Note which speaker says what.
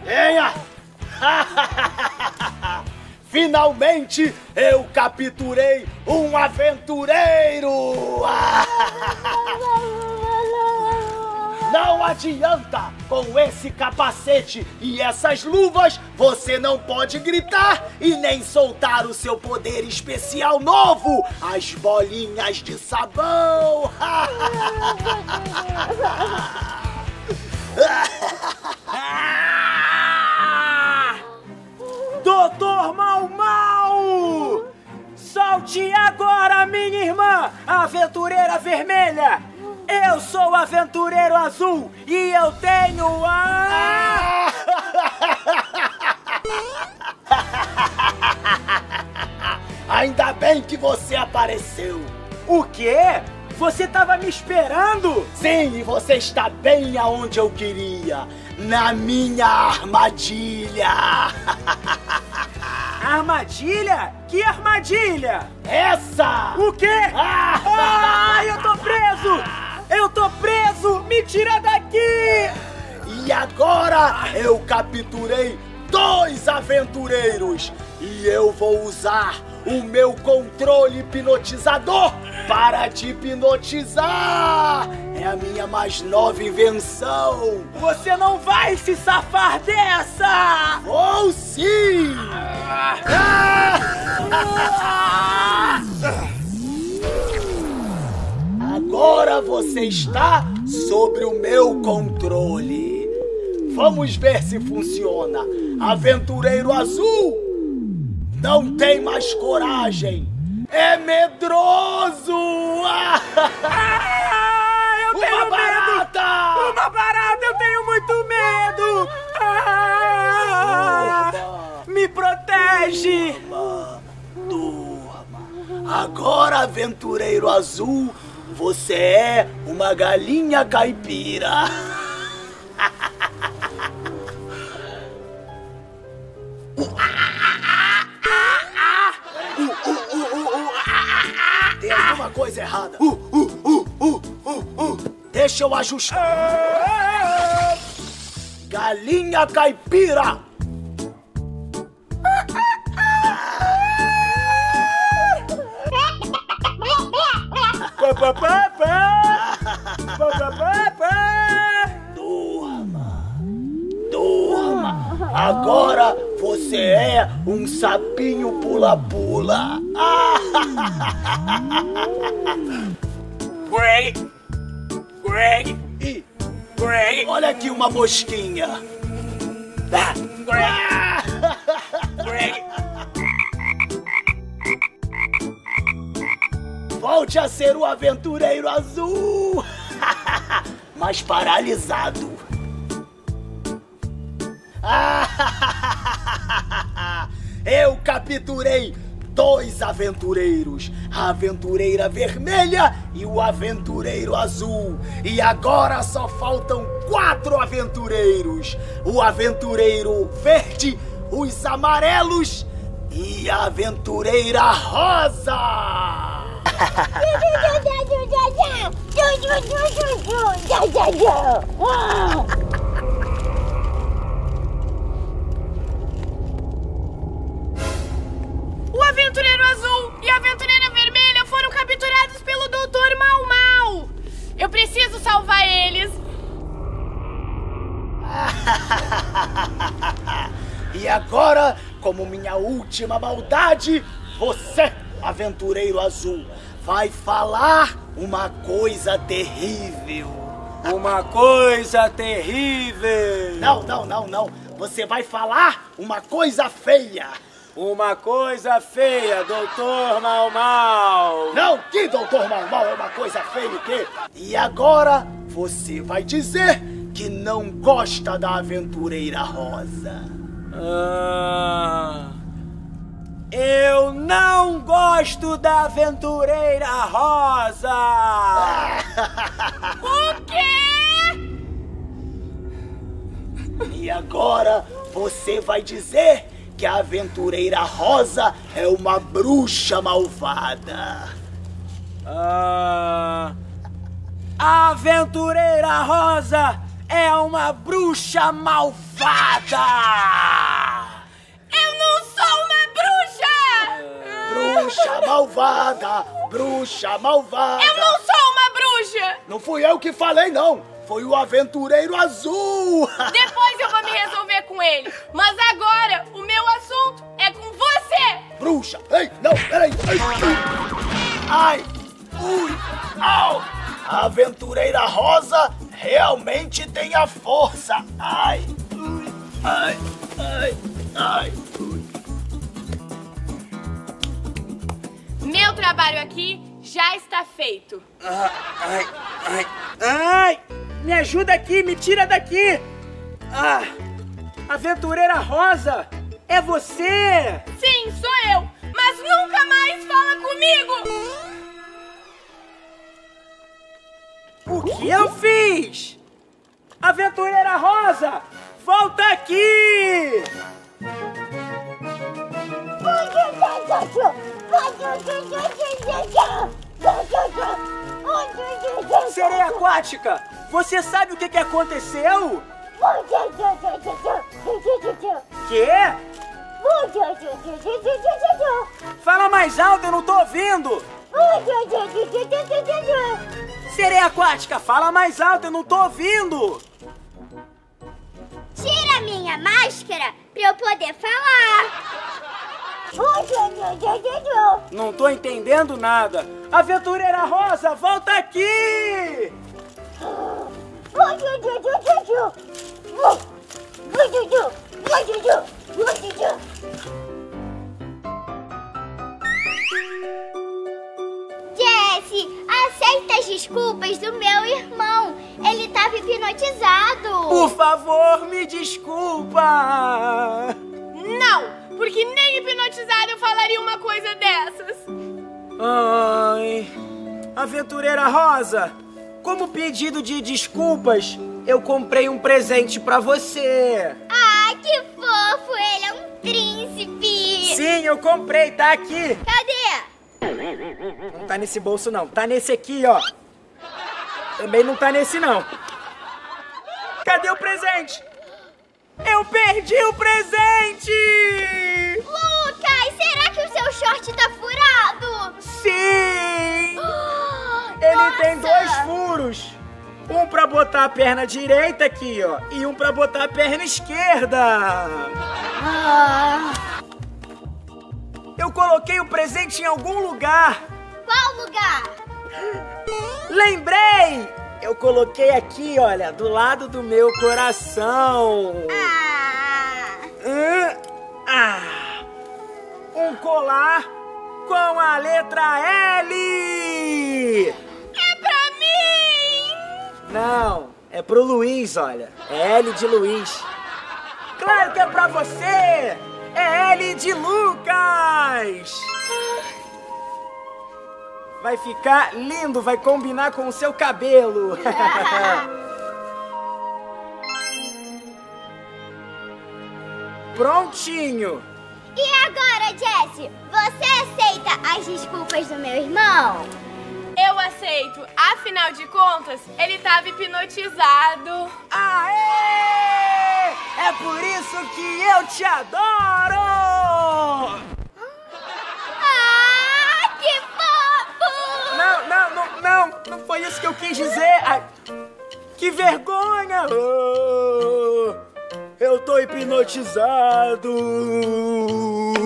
Speaker 1: Venha! Finalmente eu capturei um aventureiro! Não adianta! Com esse capacete e essas luvas, você não pode gritar e nem soltar o seu poder especial novo! As bolinhas de sabão!
Speaker 2: Doutor Mau Mau! Solte agora, minha irmã, a aventureira vermelha! Eu sou o aventureiro azul e eu tenho a...
Speaker 1: Ainda bem que você apareceu!
Speaker 2: O quê? Você tava me esperando?
Speaker 1: Sim, e você está bem aonde eu queria! Na minha armadilha!
Speaker 2: Armadilha? Que armadilha?
Speaker 1: Essa!
Speaker 2: O quê? Ai, eu tô preso! Eu tô preso! Me tira daqui!
Speaker 1: E agora eu capturei 2 aventureiros! E eu vou usar o meu controle hipnotizador para te hipnotizar! É a minha mais nova invenção!
Speaker 2: Você não vai se safar dessa!
Speaker 1: Vou sim! Agora você está sobre o meu controle. Vamos ver se funciona. Aventureiro azul não tem mais coragem. É medroso!
Speaker 2: Eu tenho
Speaker 1: Uma barata!
Speaker 2: medo! Uma barata! Eu tenho muito medo! Me protege!
Speaker 1: Durma. Agora, aventureiro azul, você é uma galinha caipira. Tem alguma coisa errada. Deixa eu ajustar. Galinha caipira. Durma. Agora você é um sapinho pula-pula. Greg. Olha aqui uma mosquinha. Greg. Volte a ser o aventureiro azul, mas paralisado. Eu capturei 2 aventureiros, a aventureira vermelha e o aventureiro azul. E agora só faltam 4 aventureiros, o aventureiro verde, os amarelos e a aventureira rosa.
Speaker 3: O aventureiro azul e a aventureira vermelha foram capturados pelo Dr. Mau Mau. Eu preciso salvar eles.
Speaker 1: E agora, como minha última maldade, você, aventureiro azul, vai falar uma coisa terrível.
Speaker 2: Uma coisa terrível!
Speaker 1: Não. Você vai falar uma coisa feia.
Speaker 2: Uma coisa feia, Doutor Mau Mau!
Speaker 1: Não, que Doutor Mau Mau é uma coisa feia o quê? E agora você vai dizer que não gosta da aventureira rosa.
Speaker 2: Eu não gosto da aventureira rosa!
Speaker 3: O quê?
Speaker 1: E agora você vai dizer que a aventureira rosa é uma bruxa malvada.
Speaker 2: A aventureira rosa é uma bruxa malvada!
Speaker 3: Eu não sou uma bruxa!
Speaker 1: Bruxa malvada! Bruxa malvada!
Speaker 3: Eu não sou uma bruxa!
Speaker 1: Não fui eu que falei, não! Foi o Aventureiro Azul!
Speaker 3: Depois eu vou me resolver com ele. Mas agora, o meu assunto é com você!
Speaker 1: Bruxa! Ei, não, peraí! Ai! Ui! Au! A Aventureira Rosa realmente tem a força! Ai! Ui! Ai! Ai! Ai! Ui!
Speaker 3: Meu trabalho aqui já está feito.
Speaker 2: Ai! Ai! Ai! Me ajuda aqui, me tira daqui! Ah! Aventureira Rosa! É você!
Speaker 3: Sim, sou eu! Mas nunca mais fala comigo!
Speaker 2: O que eu fiz? Aventureira Rosa! Volta aqui! Sereia aquática! Você sabe o que aconteceu? Quê? Fala mais alto, eu não tô ouvindo! Sereia aquática, fala mais alto, eu não tô ouvindo!
Speaker 4: Tira minha máscara pra eu poder falar.
Speaker 2: Não tô entendendo nada! Aventureira Rosa, volta aqui!
Speaker 4: Jessie, aceita as desculpas do meu irmão. Ele tava hipnotizado.
Speaker 2: Por favor, me desculpa!
Speaker 3: Não! Porque nem hipnotizado eu falaria uma coisa dessas.
Speaker 2: Ai... Aventureira Rosa, como pedido de desculpas, eu comprei um presente pra você.
Speaker 4: Ah, que fofo. Ele é um príncipe.
Speaker 2: Sim, eu comprei, tá aqui.
Speaker 4: Cadê?
Speaker 2: Não tá nesse bolso, não. Tá nesse aqui, ó. Também não tá nesse, não. Cadê o presente? Eu perdi o presente!
Speaker 4: Lucas, será que o seu short tá furado?
Speaker 2: Sim! Ele tem 2 furos. Um pra botar a perna direita aqui, ó. E um pra botar a perna esquerda. Eu coloquei o presente em algum lugar.
Speaker 4: Qual lugar?
Speaker 2: Lembrei! Eu coloquei aqui, olha, do lado do meu coração. Um colar com a letra L.
Speaker 3: É pra mim!
Speaker 2: Não, é pro Luiz, olha. É L de Luiz. Claro que é pra você! É L de Lucas! Vai ficar lindo, vai combinar com o seu cabelo. Prontinho!
Speaker 4: E agora, Jessie, você aceita as desculpas do meu irmão?
Speaker 3: Eu aceito. Afinal de contas, ele tava hipnotizado.
Speaker 2: Aê! É por isso que eu te adoro!
Speaker 4: Que fofo!
Speaker 2: Não foi isso que eu quis dizer. Ai, que vergonha! Oh, eu tô hipnotizado!